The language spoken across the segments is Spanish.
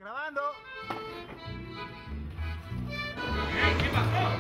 Grabando. ¿Qué pasó?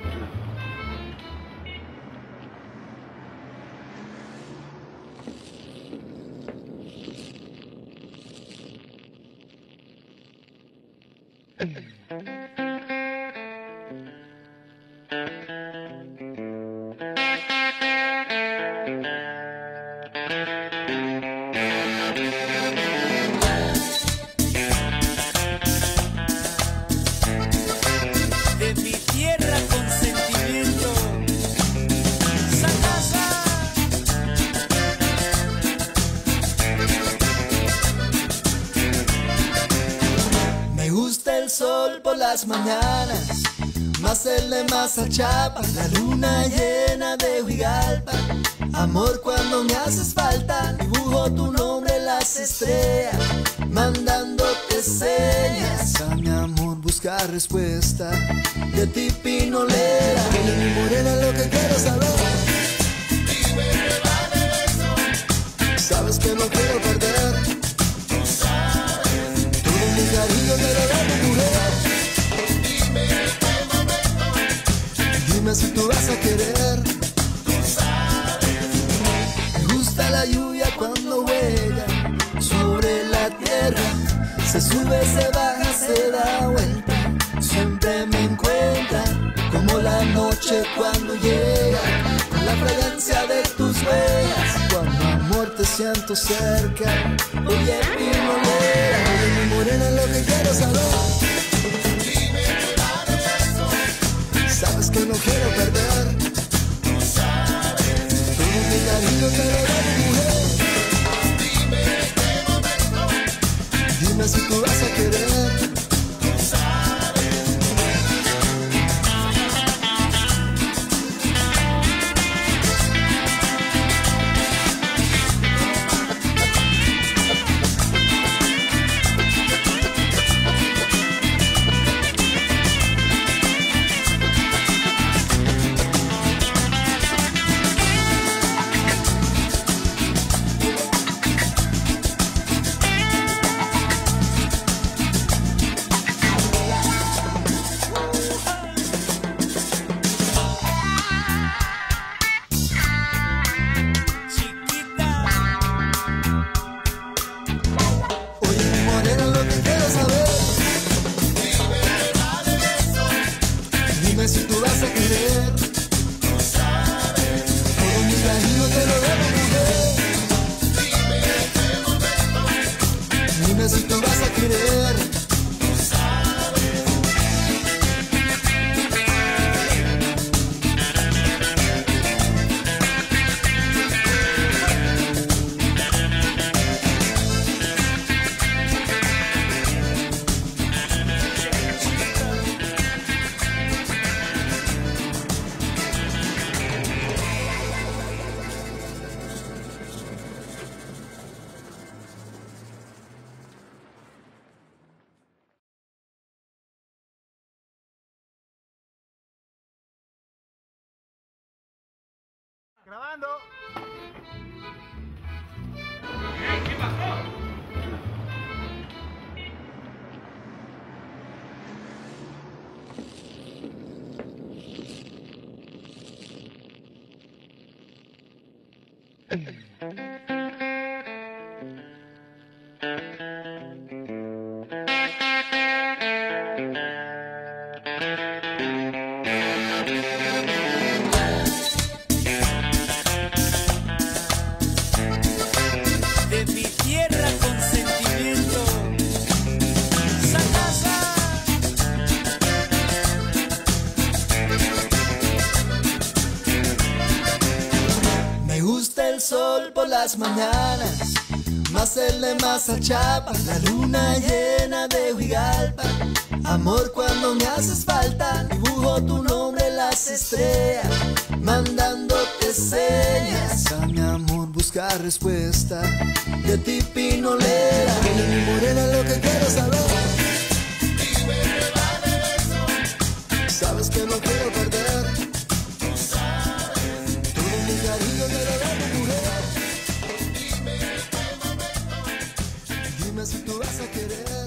De mi tierra con sentimiento, Sanasa. Me gusta el sol por las mañanas, más el de Mazachapa, la luna llena de Huigalpa. Amor, cuando me haces falta, dibujo tu nombre en las estrellas, mandándote señas. A mi amor buscar respuesta, de ti pinolera. Dile, mi morena, lo que quiero saber. Dime que va de beso. Sabes que no quiero perder. Tú sabes. Todo mi cariño te lo da mi mujer. Dime en qué momento. Dime si tú vas a querer. Tú sabes. Me gusta la lluvia cuando juega sobre la tierra. Se sube, se baja, se da vuelta. Siempre me encuentra como la noche cuando llega, con la fragancia de tus huellas. Cuando amor te siento cerca, oye pinolera. Oye mi morena, lo que quiero saber. Dime que va de beso. Sabes que no quiero perder. Tú sabes. Todo mi cariño te lo da mi mujer. Dime en qué momento. Dime si tú vas a querer. Tú sabes. Si tú vas a querer, tú sabes. Todo mi cariño te lo debo, mujer. Dime en qué momento. Dime si tú vas a querer, tú sabes. Grabando. ¿Qué pasó? De mi tierra con sentimiento, Sanasa. Me gusta el sol por las mañanas, más el de Mazachapa, la luna llena de Huigalpa. Amor, cuando me haces falta, dibujo tu nombre en las estrellas, mandándote señas. A mi amor buscar respuesta, de ti pinolera. Dile, mi morena, lo que quiero saber. Dime que va de beso. Sabes que no quiero perder. Tú sabes. Todo mi cariño te lo da mi mujer. Dime en qué momento. Dime si tú vas a querer.